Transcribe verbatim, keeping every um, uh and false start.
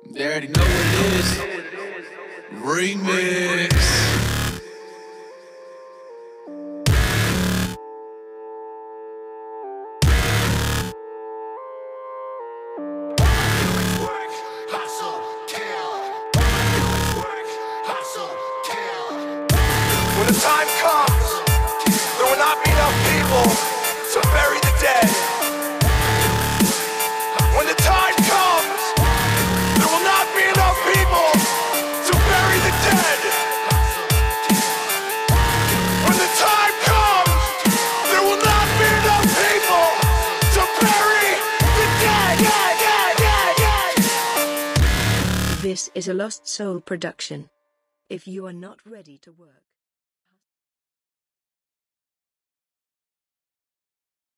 They already know what it is. Remix. When the time comes, there will not be enough people to bury the dead. When the time comes, there will not be enough people to bury the dead. When the time comes, there will not be enough people to bury the dead. This is a Lost Soul production. If you are not ready to work